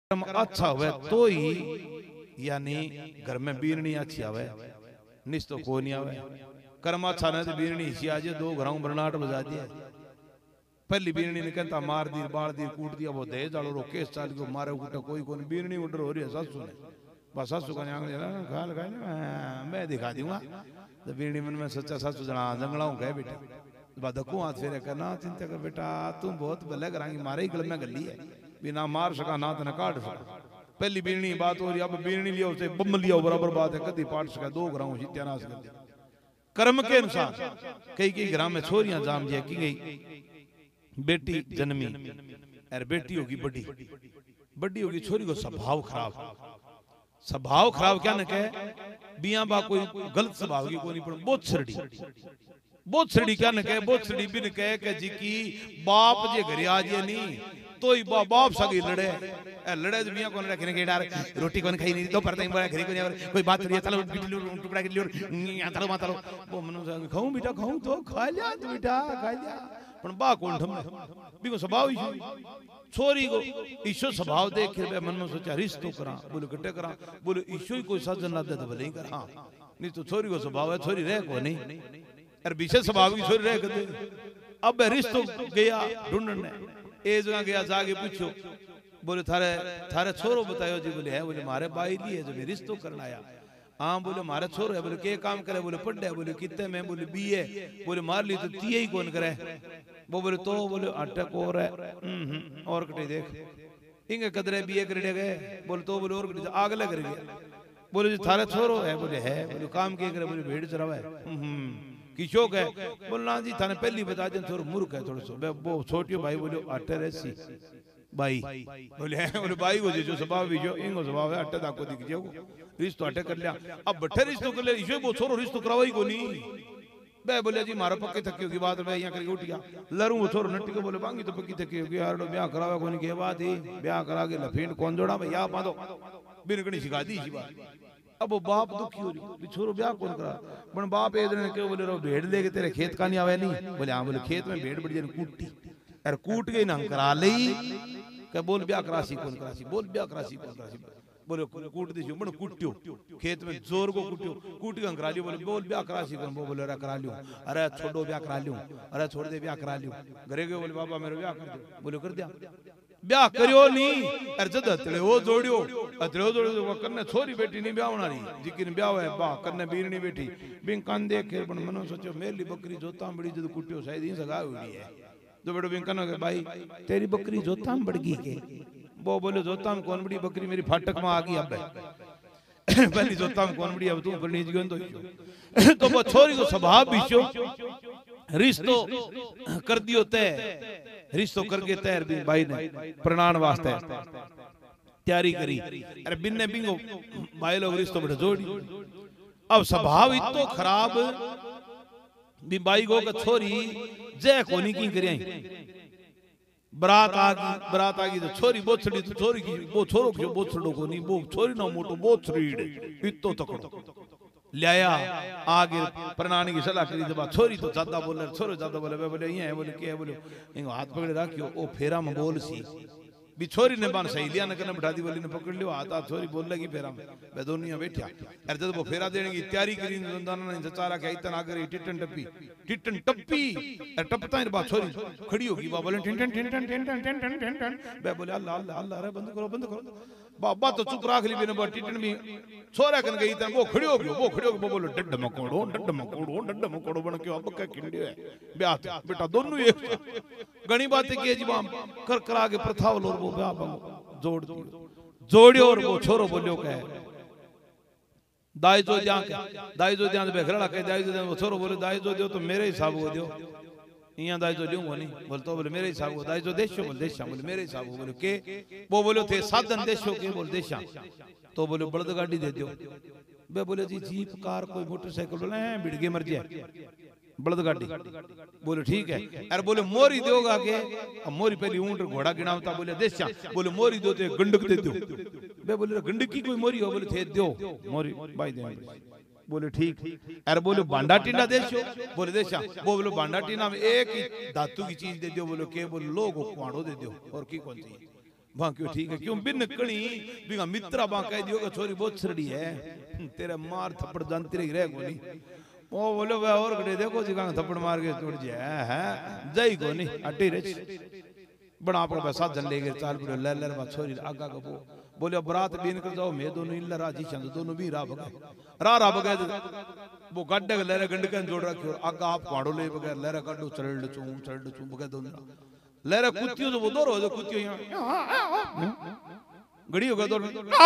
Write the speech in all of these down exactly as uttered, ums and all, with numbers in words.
कर्म अच्छा हुए तो ही, यानी घर में बीरनी अच्छी आवे, निस तो को नहीं आवे। कर्म अच्छा नहीं तो बीरनी इसी आज दो घरों बरनाट बजा दिया। पहली बीरनी ने कहता मार दी बाल दी कूट दिया, वो दे जालो रो केस चाल को मारे उठा कोई कोई बीरनी उधर हो रही है सासू ने, बस सासू का आंगले ना खाल खाए मैं दिखा दूंगा। तो बीरनी मन में सच्चा सासू जना जंगलाओं गए बेटा बदकू हाथ फेरे करना चिंता कर बेटा तुम बहुत भले करांगी मारे ही गल में गली है बिना मार सका ना तो न काट सका। पहली बीरनी बात हो रही, अब बीरनी लियो उसे बम लियो बराबर बात है, कदी पाट सका दो ग्राम सत्यानाश कर दिया। कर्म के अनुसार कई कई ग्राम में छोरियां जाम दिया की गई, बेटी जन्मी और बेटी होगी बड़ी, बड़ी होगी छोरी को स्वभाव खराब, स्वभाव खराब क्या न कहे बिया बा कोई गलत स्वभाव की कोई नहीं पर बहुत छड़ी, बहुत छड़ी क्या न कहे बहुत छड़ी भी न कहे कि जी की बाप जे घर आ जाए नहीं तो ही बा, बाप सगी लड़े ए लड़े तो बिया कौन रखने के डार रोटी कौन खाई नहीं तो पर टाइम घरी को नहीं कोई बात करिए चलो टुकड़ा के लिए चलो माता लो वो मन खाऊं बेटा खाऊं तो खा लिया तो बेटा खा लिया पण बा कौन ठम बिको स्वभाव ही छोरी को ईशो स्वभाव देख के मन में सोचा रिश्तो करा बोले कटे करा बोले ईशो ही कोई सजन ना दे तो भले ही कर हां नहीं तो छोरी को स्वभाव है छोरी रह को नहीं और विशेष स्वभाव की छोरी रह कर अब रिश्तो गया ढूंढने ए जगह गया जाके पूछो बोले थारे थारे छोरो बतायो जी बोले है बोले मारे बाई ली है जो मैं रिश्तो करना आया हाँ बोले मारे छोरो है बोले के काम करे बोले पढ़े बोले कितने में बोले बीए बोले मार ली तो तिये ही कौन करे वो बोले तो बोले अटक और है और कटे देख इंगे कदरे बीए कर गए बोले तो बोले और कटे आग लग रही है बोले जी थारे छोरो है बोले है बोले काम के करे बोले भेड़ चरावा है की शौक है बोलना जी थाने पहली बता दें थोड़ा मूर्ख है थोड़ा सो वो छोटियो भाई बोले अटे रेसी भाई बोले हैं बोले भाई वो जो स्वभाव भी जो इंगो स्वभाव है अटे दाको दिख जाओ रिश्तो अटे कर लिया अब बट्ठे रिश्तो कर ले इसे वो छोरो रिश्तो करावा ही को नहीं बे बोले जी मारो पक्के थकी होगी बात मैं यहाँ करके उठ गया लरूं वो छोरो नट्टी को बोले बांगी तो पक्की थकी होगी यार ब्याह करावा कोनी के बात ही ब्याह करा के लफीन कौन जोड़ा भाई या बांधो बिन कणी सिखा दी इसी बात अब वो बाप दुखी हो रही छोरो ब्याह कौन करा बन बाप ए दिन के बोले रो भेड़ लेके तेरे खेत का नहीं आवे नहीं बोले हां बोले खेत में भेड़ बढ़िया कूटती और कूट गई ना करा लई के बोल ब्याह करासी कौन करासी बोल ब्याह करासी कौन करासी बोले कूट दी बन कूट्यो खेत में जोर को कूट्यो कूट के करा लियो बोले बोल ब्याह करासी कौन वो बोले करा लियो अरे छोड़ो ब्याह करा लियो अरे छोड़ दे ब्याह करा लियो घरे गए बोले बाबा मेरे ब्याह कर दो बोले कर दिया ब्याह करियो नहीं अरे जद अतले वो जोड़ियो अतले वो जोड़ियो वो करने छोरी बेटी नहीं ब्याह होना रही जिकिन ब्याह है बा करने बीरनी बेटी बिन कान देख के बन मनो सोचो मेरी बकरी जोता बड़ी जद कुटियो शायद ही सगा हुई है तो बेटो बिन कनो के भाई तेरी बकरी जोता में बढ़ गई के वो बोले जोता में कौन बड़ी बकरी मेरी फाटक में आ गई अब पहली जोता में कौन बड़ी अब तू करनी जीवन तो तो वो छोरी को स्वभाव बिचो रिश्तो कर दियो तय रिश्तो करके तैर भी भाई ने प्रणान वास्ते तैयारी करी अरे बिन्ने बिंगो भाई लोग रिश्तो बड़े जोड़ी अब स्वभाव इतो खराब भी भाई गो का छोरी जय कोनी की करिया बरात आ गई बरात आ गई तो छोरी बोछड़ी तो छोरी की वो छोरो जो बोछड़ो को नहीं वो छोरी ना मोटो बोछड़ी इतो तकड़ो लिया आगे प्रणानी की सलाह करी जब छोरी तो ज्यादा बोले छोरो ज्यादा बोले बोले ये है बोले क्या है बोले इनको हाथ पकड़े रखियो ओ फेरा में बोल सी भी छोरी ने बान सही लिया न करने बिठा दी बोली ने पकड़ लियो हाथ हाथ छोरी बोल लगी फेरा में वे दोनों बैठा अरे जब वो फेरा देने की तैयारी करी दोनों ने सचारा के इतना आगे टिटन टप्पी टिटन टप्पी अरे टपता है बात छोरी खड़ी होगी बा बोले टिटन टिटन टिटन टिटन टिटन वे बोले अल्लाह अल्लाह अल्लाह अरे बंद करो बंद करो बाबा तो चुप राख ली बिना बा टिटन भी छोरा कन गई त वो खड़ी हो गयो वो खड़ी हो गयो बोलो डड्ड मकोड़ो डड्ड मकोड़ो डड्ड मकोड़ो बन के अब का किंडियो है ब्याह बेटा दोनों एक घणी बातें की जी बाम कर करा के प्रथा और वो ब्याह जोड़ दियो जोड़ियो और वो छोरो बोलियो के दाई जो जा के दाई जो जा बेघरड़ा के दाई जो वो छोरो बोले दाई जो दियो तो मेरे हिसाब हो दियो इया दाई जो दियो नहीं बोल तो बोले मेरे हिसाब हो दाई जो देशो बोल देशा बोले मेरे हिसाब हो बोले के वो बोले थे साधन देशो के बोल देशा तो बोले बड़द गाड़ी दे दियो बे बोले जी जीप कार कोई मोटरसाइकिल बोले बिड़ गए मर जाए बड़द गाड़ी बोले ठीक है अरे बोले मोरी दोगा के अब मोरी पहली ऊंट घोड़ा गिनावता बोले देशा बोले मोरी दो तो गंडक दे दो बे बोले गंडक की कोई मोरी हो बोले थे दो मोरी भाई दे बोले ठीक अरे बोले बांडा टीना देशो बोले देशा वो बोले बांडा टीना में एक ही धातु की चीज दे दो बोले के बोले लोग कुआड़ो दे दो और की कौन सी वहां क्यों ठीक है क्यों बिन कणी बिगा मित्रा बा कह दियो कि छोरी बहुत छड़ी है तेरे मार थप्पड़ जानती रही रह कोनी ओ बोले वे और गड़े देखो जी का थप्पड़ मार के तोड़ जाए है जई कोनी अटी रे बड़ा आपका पैसा जन ले गए चाल पड़ो ले ले बा छोरी आगा को बोले बरात बीन कर जाओ मैं दोनों इल्ला राजी चंद दोनों भी रा बगे रा रा बगे वो गड्ढे के लेरे गंडकन जोड़ रखी और आगा आप काड़ो ले बगे लेरे गड्ढो चढ़ चू चढ़ चू बगे दोनों लेरे कुत्तियों तो वो दो रोज कुत्तियों यहां गड़ी होगा दो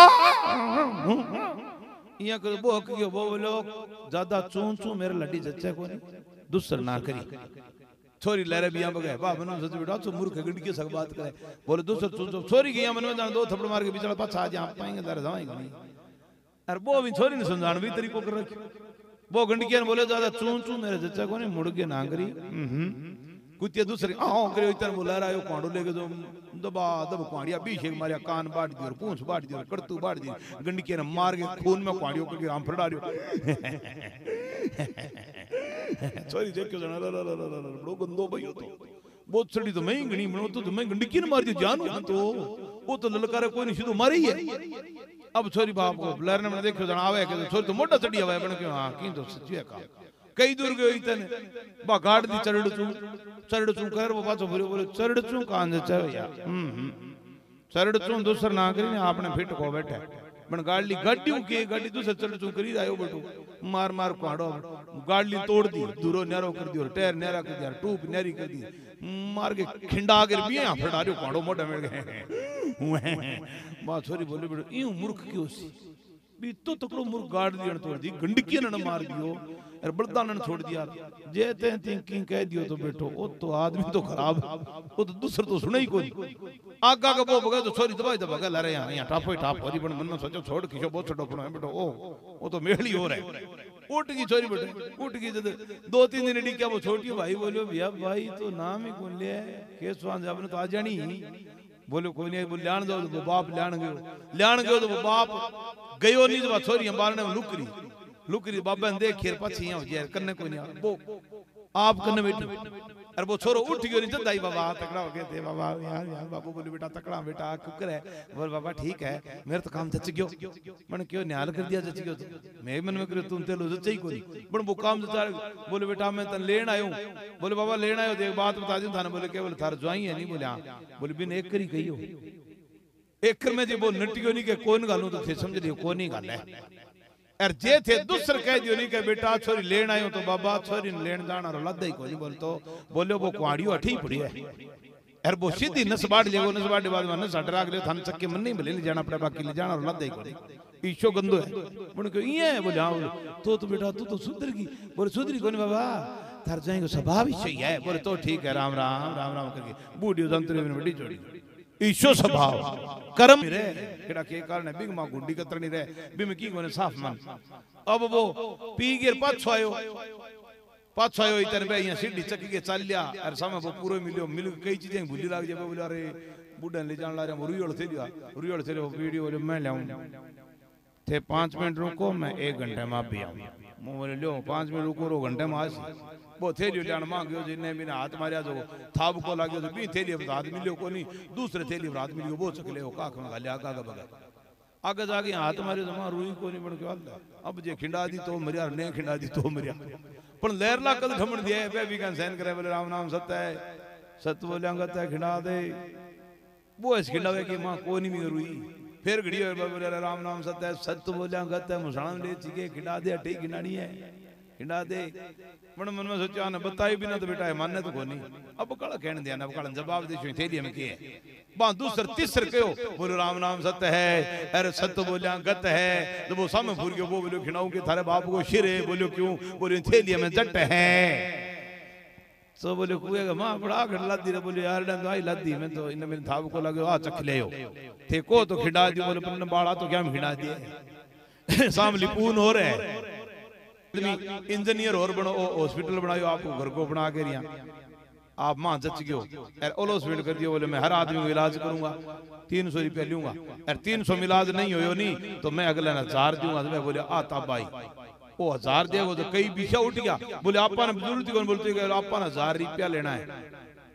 यहाँ कर वो हक वो बोलो ज्यादा चूं चूं मेरे लड्डी जच्चे को नहीं दूसर ना करी छोरी लहरे बिया बगे बा मनो सच बेटा तो मूर्ख गंड की सब बात करे बोले दूसर चूं चूं छोरी गया मन में जान दो थप्पड़ मार के बिचड़ा पाछा आ जा पाएंगे दर जाएंगे नहीं अरे वो भी छोरी ने समझान भी तरीको कर रखी वो गंड के बोले ज्यादा चूं चूं मेरे जच्चे को नहीं मुड़ के ना करी कुत्ते दूसरे आओ करे इतना बोला रहा है कांडो लेके जो दबा दब कांडिया बीच एक मारिया कान बांट दियो पूंछ बांट दियो करतू बांट दी गंडकी ने मार के खून में कांडियो करके राम फड़ा दियो सॉरी देख के जना ला ला ला ला बड़ो गंदो भइयो तो बहुत सड़ी तो मैं गणी बनो तो मैं गंडकी ने मार दियो जानू तो वो तो ललकारे कोई नहीं सीधो मारी है अब छोरी बाप को ब्लर ने देखो जना आवे के छोरी तो मोटा चढ़ी आवे बन के हां की तो सच्ची है का कई दूर गयो इतने बा गाड़ दी चढ़ चू चढ़ चू कर वो पाछो बोले बोले चढ़ चू कान जा यार हम चढ़ चू दूसर ना करी ने आपने फिट को बैठे बन गाड़ी गाड़ी के गाड़ी दूसर चढ़ चू करी आयो बेटो मार मार काड़ो गाड़ी तोड़ दी दूरो न्यारो कर दी और टायर न्यारा कर दिया टूप न्यारी कर दी मार के खिंडा कर भी यहां फटारियो काड़ो मोटा मिल गए बा छोरी बोले बेटो यूं मूर्ख क्यों सी भी तो तकड़ो मुर्ग गाड़ दिया तोड़ दी गंडकी ने मार दियो और बलदान ने छोड़ दिया जे ते थिंकिंग कह दियो तो बेटो ओ तो आदमी तो खराब वो तो दूसर तो सुने ही कोई आगा का वो बगा तो छोरी दबाई दबा गल अरे यहां यहां टापो टाप होरी पण मन में सोचो छोड़ किसो बहुत छोड़ो पण बेटो ओ वो तो मेहली हो रहा है उठ गई छोरी बेटे उठ गई जद दो तीन दिन डिक्या वो छोटी भाई बोलियो भैया भाई तो नाम ही कौन ले केसवान आपने तो आ जानी बोलो कोई नहीं बोल ल्याण जाओ तो बाप ल्याण गयो ल्याण गयो तो बाप गयो नहीं तो छोरी अंबार ने लुकरी लुकरी बाबा ने देख खेर पछी हो जे कन्ने कोई नहीं वो आप कन्ने बैठी अरे वो छोरो उठ गयो नहीं जदाई बाबा तकड़ा हो गए थे बाबा यार यार बाबू बोले बेटा तकड़ा बेटा कुकर है बोल बाबा ठीक है मेरे तो काम जच गयो मन क्यों न्याल कर दिया जच गयो मैं मन में करे तुम ते लो जच ही कोई पण वो काम जचा बोले बेटा मैं तन लेन आयो बोले बाबा लेन आयो देख बात बता दूं थाने बोले केवल थार ज्वाई है नहीं बोले हां बोले बिन एक करी कहियो एक में जे वो नटियो नहीं के कोन गालू तो थे समझ लियो कोनी गाल है और जे थे दूसर कह दियो नहीं के बेटा छोरी लेन आयो तो बाबा छोरी ने लेन जाना रो लद ही कोनी बोल तो बोलो वो कुआड़ियो अठी पड़ी है यार वो सीधी नस बाड़ लेगो नस बाड़ बाद में नस हटरा के थान चक्के मन नहीं भले नहीं जाना पड़े बाकी ले जाना रो लद ही कोनी ईशो गंदो है बोल के ये है बोले हां तो तो बेटा तू तो सुधर गई बोले सुधरी कोनी बाबा थार जाएंगे स्वभाव ही सही है बोले तो ठीक है राम राम राम राम करके बूढ़ी जंतरी में बड़ी जोड़ी ईशो स्वभाव कर्म रे केड़ा के कारण बिग मा गुंडी कतरनी रे बिम की कोने साफ मन अब वो पी गिर पाछो आयो पाछो आयो इतने पे यहां सीढ़ी चक्की के चल लिया और सामने वो पूरे मिलियो मिल कई चीजें भूली लाग जे बोले अरे बूढ़ा ले जान ला रे रुइयोल थे दिया रुइयोल थे वीडियो मैं लाऊं थे पाँच मिनट रुको मैं एक घंटे में भी आऊं मु बोले लो पाँच मिनट रुको रो घंटे में आज वो थेलियो जान मांगयो जिने बिना हाथ मारिया जो थाब को लाग्यो तो बी थेलियो हाथ मिलियो कोनी दूसरे थेलियो हाथ मिलियो वो चकले हो काख में गाले आगा बगा आगे जाके हाथ मारियो तो मां रुई कोनी बन के वाला अब जे खिंडा दी तो मरिया ने खिंडा दी तो मरिया पण लेरला कल ढमण दिया बे भी कन सहन करे बोले राम नाम सत्य है सत बोलेंगा ते खिंडा दे वो इस खिंडावे की मां कोनी भी रुई फिर घड़ियो बोले राम नाम सत्य है सत बोलेंगा ते मुसाण ले चिके खिंडा दे अठी खिंडानी है खिंडा दे मन मन में सोचा ना बताई बिना तो बेटा है मानने तो कोनी अब कल कहने दिया ना कल जवाब दे थेली में के बा दूसर तीसर कहो बोलो राम नाम सत्य है अरे सत्य बोलिया गत है तो वो सामने फूर के वो बोलो खिलाऊं के थारे बाप को शिर है बोलो क्यों बोलो थेली में जट है तो बोले कुएगा मां बड़ा घड़ लादी रे बोले यार डन आई लादी में तो इन में थाव को लगे आ चख ले थे को तो खिड़ा दी बोले पन बाड़ा तो क्या खिड़ा दिए सामली पून हो रहे इंजीनियर और बनो हॉस्पिटल बनायो आपको घर को बना के रिया आप मां जच गयो और ओलो स्पीड कर दियो बोले मैं हर आदमी को इलाज करूंगा तीन सौ रुपया लूंगा और तीन सौ में इलाज नहीं होयो नहीं तो मैं अगले हजार दूंगा तो मैं बोले आता भाई वो हजार देगो तो कई पीछा उठ गया बोले आपा ने जरूरत कौन बोलते आपा ने हजार रुपया लेना है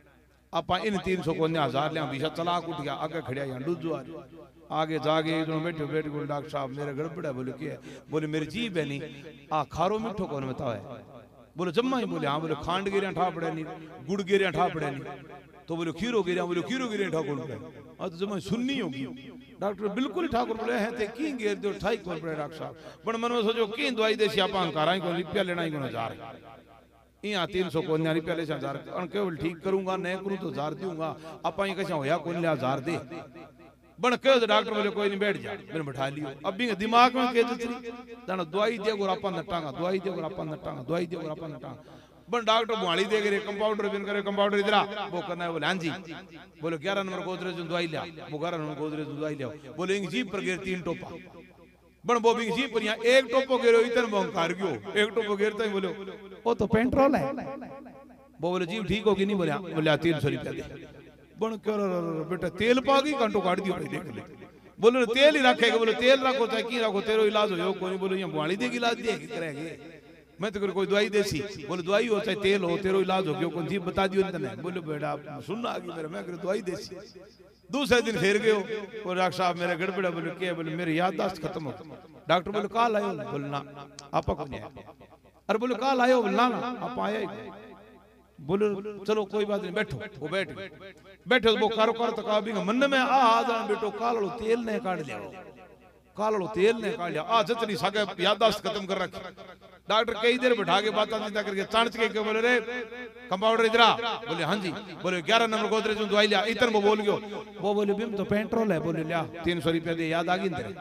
आप इन तीन सौ को हजार लिया बीसा चलाक उठ गया आगे खड़िया यहाँ दूजो आ आगे जागे बैठो बैठ बोले डॉक्टर साहब मेरे गड़बड़ है। बोले क्या? बोले मेरी जीभ है नहीं आ खारो मिठो कौन बताओ है? बोले जम्मा ही। बोले हाँ। बोले खांड गिरिया ठा पड़े नहीं, गुड़ गिरिया ठा पड़े नहीं, तो बोले खीरो गिरिया, बोले खीरो गिरिया ठाकुर पड़े। हाँ तो जमा सुननी होगी। डॉक्टर बिल्कुल ठाकुर बोले हैं ते की गिर दो ठाई कौन पड़े डॉक्टर साहब। बड़ मन में सोचो की दवाई देसी आप अंकारा ही को रुपया लेना ही को हजार यहाँ तीन सौ को रुपया ले हजार केवल ठीक करूंगा नहीं करूँ तो हजार दूंगा आप कैसा होया कौन लिया हजार दे बन कहो तो डॉक्टर बोले कोई नहीं बैठ जा मैंने बैठा लियो। अब भी दिमाग में कह देना दवाई दे और आपा नटांगा दवाई दे और आपा नटांगा दवाई दे और आपा नटांगा बन डॉक्टर बुआली दे करे कंपाउंडर बिन करे कंपाउंडर इधर वो करना है। बोले हाँ जी। बोले ग्यारह नंबर गोदरेज दवाई लिया वो ग्यारह नंबर गोदरेज दवाई लिया। बोले इंग जीप पर गिर तीन टोपा बन वो भी जीप पर यहाँ एक टोपो गिरो इतने बंकार गयो एक टोपो गिरता ही बोले वो तो पेट्रोल है। वो बोले जीप ठीक होगी नहीं? बोले बोले तीन सौ रुपया दे बन क्यों बेटा तेल पागी घंटो काट दियो देख ले। बोले तेल ही रखेगा। बोले तेल रखो चाहे की रखो तेरो इलाज हो कोई। बोले यहाँ बुआली देगी इलाज देगी करेंगे मैं तो कोई दवाई देसी। बोले दवाई हो चाहे तेल हो तेरो इलाज हो गयो कौन जी बता दियो नहीं। बोले बेटा सुनना आ गई मेरे मैं दवाई देसी। दूसरे दिन फिर गयो और डॉक्टर साहब मेरे गड़बड़ है। बोले क्या? बोले मेरी याददाश्त खत्म हो। डॉक्टर बोले कल आयो? बोले ना आपा को नहीं आया। अरे बोले कल आयो? बोले ना ना आप आया ही। बोले चलो कोई बात नहीं बैठो। वो बैठ बैठो वो कारो कारो तक भी मन में आ आ जान बेटो कालो तेल ने काट लिया कालो तेल ने काट लिया आ जतनी सके याददाश्त खत्म कर रखी। डॉक्टर कई देर बैठा के बात चिंता करके चांच के बोले रे कंपाउंडर इधर आ। बोले हाँ जी। बोले ग्यारह नंबर गोदरेज में दवाई लिया इतने वो बोल गयो। वो बोले बिम तो पेट्रोल है। बोले लिया तीन सौ रुपया दे याद आ गई तेरे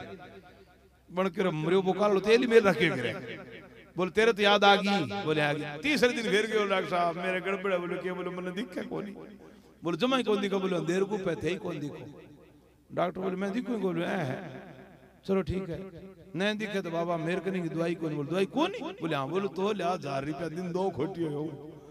बन कर मरियो वो कालो तेल ही मेल रखे करे। बोले तेरे तो याद आ गई? बोले आ गई। तीसरे दिन फिर गयो डॉक्टर साहब मेरे गड़बड़ है। बोले क्या? बोले मैंने दिखा कौन? बोले जमा ही कौन दिखा? बोले अंधेर को पे थे ही कौन दिखो? डॉक्टर बोले मैं दिखूं? बोले है चलो ठीक है नहीं दिखे तो बाबा मेरे कने की दवाई कौन? बोले दवाई कौन? बोले हाँ। बोले तो लिया हजार रुपया दिन दो खोटी हो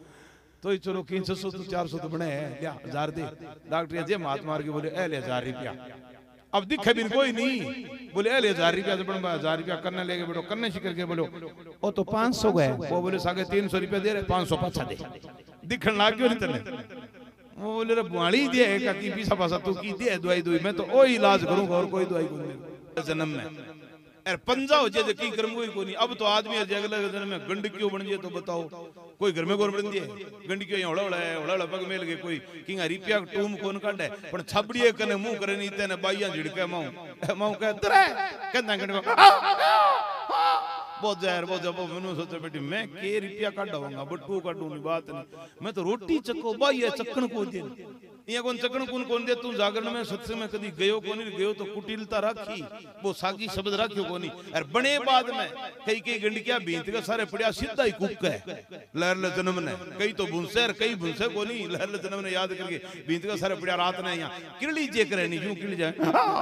तो ही चलो तीन सौ तो चार सौ तो बने है लिया हजार दे। डॉक्टर जे मात मार के बोले ए ले हजार रुपया। अब दिखे भी कोई नहीं। बोले ए ले हजार रुपया तो बन हजार रुपया करने लेके बैठो करने शिकर के बोलो ओ तो पांच सौ गए। वो बोले सागे तीन सौ रुपया दे रहे पांच सौ पाछा दे दिखन लाग गयो नहीं तने। वो बोले रे बुआली दे का की पीछा पासा तू की दे दवाई दवाई मैं तो ओ इलाज करूंगा और कोई दवाई को जन्म में यार पंजा हो जाए की करूंगा ही कोनी। अब तो आदमी अगले जन्म में गंड क्यों बन जाए तो बताओ कोई घर में गोर बन जाए गंड क्यों हड़ा हड़ा है हड़ा हड़ा पग मेल गए कोई किंगा रिपिया टूम कोन काट है पण छबड़िए कने मुंह करे नी तेने बाइया झिड़के माऊ माऊ कह तरे कहना गंड बहुत जहर बहुत जब मैंने सोचा बेटी मैं के रुपया काटाऊंगा बट्टू काटू नहीं बात नहीं मैं तो रोटी चक्को बाइया चक्कन को दे ये कौन चक्कन कौन कौन दे तू जागरण में सत्संग में कदी गयो कोनी गयो तो कुटिलता रखी वो सागी शब्द रखियो कोनी और बने बाद में कई कई गंडकिया बींत के सारे पड़िया सीधा ही कुक है लहर जन्म ने कई तो भुंसे और कई भुंसे कोनी लहर जन्म ने याद करके बींत के सारे पड़िया रात ने यहाँ किरली जे करे नहीं यूं किरली जाए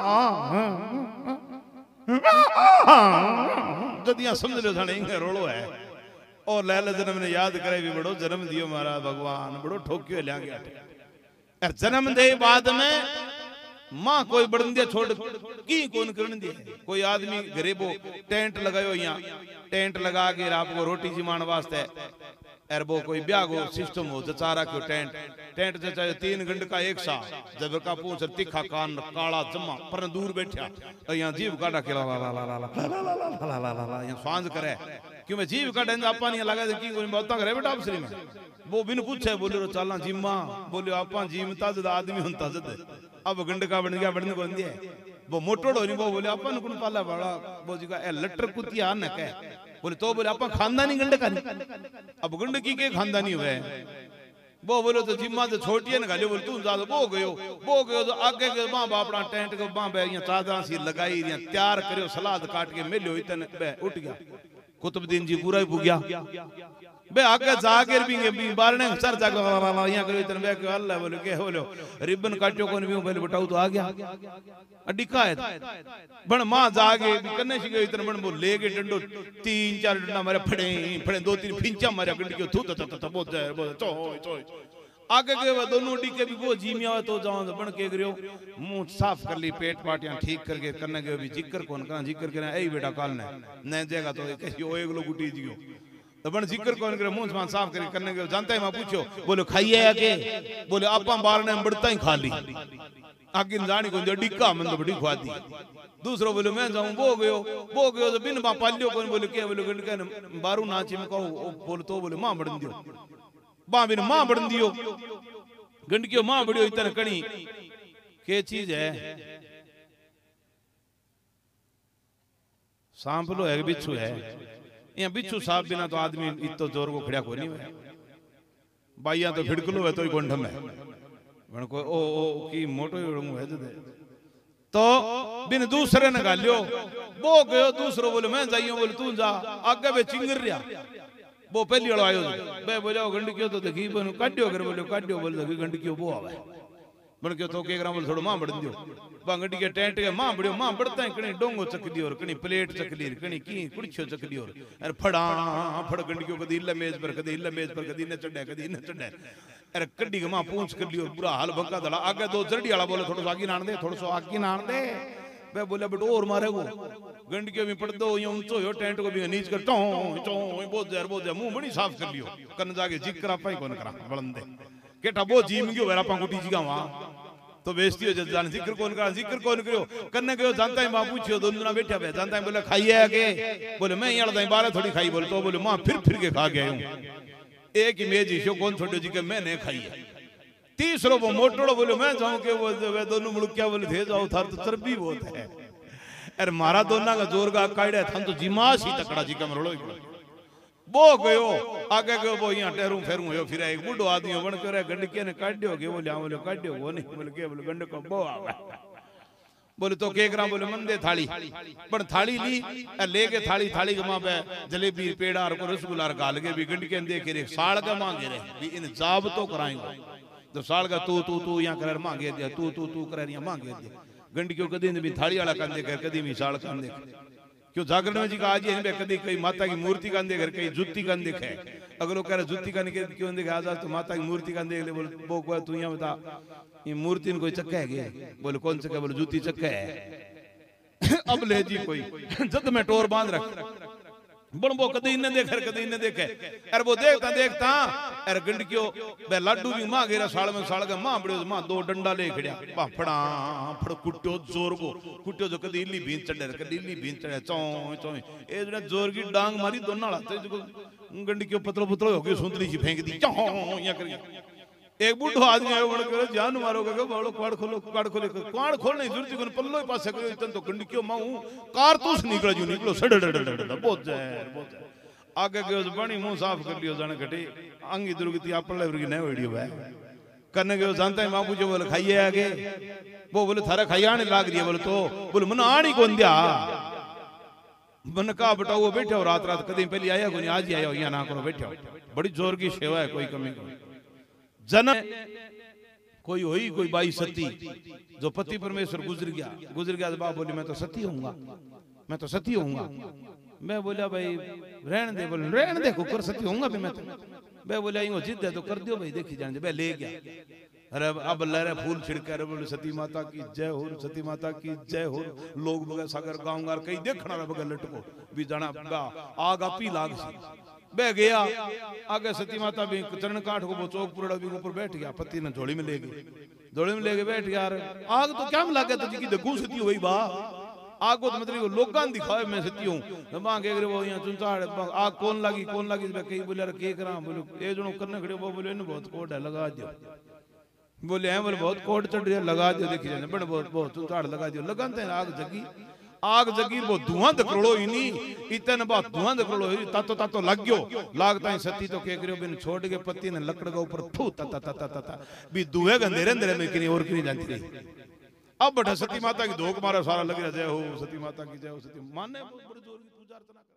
जदिया समझ लो थाने इंगे रोलो है और लहर जन्म ने याद करे भी बड़ो जन्म दियो महाराज भगवान बड़ो ठोकियो लिया गया जन्म दे बाद में माँ कोई बढ़न दिया छोड़ की कौन करन दिया कोई आदमी गरीबो टेंट लगायो यहाँ टेंट लगा के आपको रोटी जिमान वास्ते एरबो कोई ब्याह को सिस्टम हो चारा क्यों टेंट टेंट से चाहे तीन घंटे का एक सा जब का पूछ तीखा कान काला जमा पर दूर बैठा यहाँ जीव काटा के यहाँ सांझ करे क्यों मैं जीव काटे आपा नहीं लगा की बहुता करे बेटा आप में वो बिन पूछे बोले रो चाला जिम्मा बोले आपा जीमता जद आदमी होता जद अब गंड का बन गया बढ़ने को दिया वो मोटोड़ो नहीं वो बोले आपा नुकुन पाला बड़ा वो जी का ए लटर कुतिया न कह बोले तो बोले आपा खानदानी गंड का नहीं अब गंड की के खानदानी हुए वो बोलो तो जिम्मा तो छोटी है ना गाली बोले तू ज्यादा वो गयो वो गयो तो आगे के मां बापड़ा टेंट के मां बे यहाँ चादर सी लगाई यहाँ तैयार करियो सलाद काट के मिलियो इतने बे उठ गया कुतुबुद्दीन जी पूरा ही पुगिया बे आगे जाकर भी भी बारने सर जाग यहाँ करो इतने बे के अल्लाह बोले के बोलो रिबन काटियो कोन भी पहले बताओ तो आ गया अडिका है बन मां जागे कन्ने सी गयो इतने बन वो ले के डंडो तीन चार डंडा मारे फड़े फड़े दो तीन फिंचा मारे गंड के थू त त बहुत जाए बहुत चोय चोय आगे के वो दोनों डी के भी वो जीमिया तो जाओ बन के करियो मुंह साफ कर ली पेट पाटियां ठीक करके करने के भी जिक्र कौन कहां जिक्र करना ए बेटा काल ने न जगह तो कैसी ओ एक लोग उठी जियो तो बन जिक्र कौन करे मुंह जबान साफ करे करने के जानता है मैं पूछो बोले खाइए आके बोले आपा बार ने बढ़ता ही खा ली आगे जानी को डिक्का मन तो बड़ी खवा दी दूसरो बोले मैं जाऊं वो गयो वो गयो तो बिन बा पालियो कौन बोले के बोले गंडके बारू नाची में कहू बोले तो बोले मां बढ़न दियो बा बिन मां बढ़न दियो गंडकियो मां बढ़ियो इतने कणी के चीज है सांपलो है बिच्छू है यहाँ बिच्छू साहब बिना तो आदमी इतो जोर को खड़ा को नहीं है बाइया तो फिड़कलो है तो ही गोंढम है को ओ ओ की मोटो है तो बिन दूसरे ने गालियो वो गयो दूसरो बोले मैं जाइयो बोले तू जा आगे वे चिंगर रिया वो पहली वाला आयो बे बोले गंडकियो तो देखी बन काटियो कर बोले काटियो बोले देखी गंडकियो वो आवे बन के तो के ग्राम बोले थोड़ा मां बढ़न दियो बांगडी के टेंट के मां बढ़ियो मां बढ़ता है कणी डोंगो चकली और कणी प्लेट चकली कणी की कुड़छो चकली और अरे फड़ा फड़ गंडकियो कदी इल्ले मेज पर कदी इल्ले मेज पर कदी न चढ़े कदी न चढ़े अरे कड्डी के मां पूंछ कर लियो बुरा हाल भंका दड़ा आगे दो जरडी वाला बोले थोड़ा सा आगे नान दे थोड़ा सा आगे नान दे बे बोले बट और मारे वो गंडकियो में पड़ दो यूं ऊंचो यो टेंट को भी नीच कर टो टो बहुत जर बहुत मुंह बड़ी साफ कर लियो कन जाके जिक्र पाई कोन करा बलंदे केटा वो जीम गयो वेरा पा गुटी जी गावा तो बेइज्जती हो जान जिक्र कौन करा जिक्र कौन करियो कन्ने गयो जानता है मां पूछियो दोनों जना बैठा पे जानता है बोले खाइए आके बोले मैं यहां दाई बारे थोड़ी खाई बोले तो बोले मां फिर फिर के खा गया हूं एक ही मेज शो कौन छोड़ो जी के मैंने खाई है तीसरो वो मोटड़ो बोले मैं जाऊं के वो वे दोनों मुड़किया बोले थे जाओ थार तो चर्बी बहुत है अरे मारा दोना का जोर का काड़ा थन तो जिमास ही तकड़ा जी का मरोड़ो वो गयो आगे गयो वो यहाँ टेरू फेरू हो फिर एक बुढ़ो आदमी बन कर गंडके ने काटियो के बोले बोले काटियो वो नहीं बोले के बोले गंड को बो आवे बोले तो के ग्राम बोले मंदे थाली पर थाली ली लेके थाली थाली के मां पे जलेबी पेड़ा और रसगुल्ला और गाल के भी गंडके ने देखे रे साल का मांगे रे भी इन जाब तो कराएंगे तो साल का तू तू तू यहाँ कर मांगे दिया तू तू तू कर यहाँ मांगे दिया गंडकियों कदी भी थाली वाला कंधे कर कदी भी साल कंधे क्यों जागरण में जी का आज है कदी कई माता की मूर्ति का अंदे घर कई जुत्ती का अंदे है अगर लोग कह रहे जुत्ती का निकल क्यों अंदे आज तो माता की मूर्ति का अंदे बोले वो को तू यहाँ बता ये मूर्ति ने कोई चक्का है क्या बोले कौन चक्का बोले जुत्ती चक्का है अब ले जी कोई जद में टोर बांध रख बन वो कदी इन्हें देखे कदी इन्हें देखे अरे वो देखता देखता अरे गंडकियो बे लाडू भी मां गेरा साल में साल का मां बड़े मां दो डंडा ले खड़िया पाफड़ा फड़ कुट्टो जोर को कुट्टो जो कदी इल्ली बीन चढ़े कदी इल्ली बीन चढ़े चौ चौ ए जने जोर की डांग मारी दोना लाते जो गंडकियो पतलो पतलो हो गयो सुंदरी सी फेंक दी चौ या कर एक बूढ़ो आदमी आयो बन कर जान मारो के बोलो क्वाड़ खोलो क्वाड़ खोले क्वाड़ खोलने जरूरत कोन पल्लो ही पास करो इतन तो गंडकियो माऊ कारतूस निकल जो निकलो सड़ डड डड बहुत जहर बहुत आगे गयो बणी मुंह साफ कर लियो जाने घटी अंगी दुर्गति आपले वर्गी न वीडियो है करने गयो जानता है मां पूछो बोले खाइए आगे वो बोले थारे खाइयाने लाग रही है बोले तो बोले मन आनी कोन दिया मन का बेटा वो बैठे हो रात रात कदी पहले आया कोनी आज ही आया यहां ना करो बैठे बड़ी जोर की सेवा है कोई कमी नहीं जन कोई होई कोई बाई सती जो पति परमेश्वर गुजर गया गुजर गया बाप बोली मैं तो सती होऊंगा मैं तो सती होऊंगा मैं बोला भाई रहने दे बोले रहने दे कुकर सती होऊंगा भी मैं तो मैं बोला यूं जिद है तो कर दियो भाई देखी जाने मैं ले गया अरे अब लहरे फूल छिड़के बोले सती माता की जय हो सती माता की जय हो लोग बगैर सागर गांव गार कहीं देखना बगैर लटको भी जाना आगा पी लाग सी बह गया आगे सती माता भी चरण काठ को वो चौक पुरड़ा भी ऊपर बैठ गया पति ने झोली में ले गई झोली में लेके बैठ गया आग तो क्या मिला गया तो जी दगू सती हुई बा आग को तो मतलब लोगां दिखावे मैं सती हूं मां के वो यहां चुनचाड़ आग कौन लगी कौन लगी कई बोले के करा बोले ए जणो करने खड़े वो बोले न बहुत कोड है लगा दियो बोले हैं बोले बहुत कोड चढ़ रही है लगा दियो देखी जाने बड़ बहुत बहुत चुनचाड़ लगा दियो लगाते हैं आग जगी आग जगी वो धुआं दकड़ो ही नहीं इतने बात धुआं दकड़ो ही तातो तातो लग गयो लागता है सती तो के करियो बिन छोड़ के पति ने लकड़ के ऊपर फू ता ता ता ता भी दुए गंधेरे अंधेरे में किनी और किनी जानती रही अब बड़ा सती माता की धोख मारा सारा लग रहा जय हो सती माता की जय हो सती माने बड़े जोर की पूजा अर्चना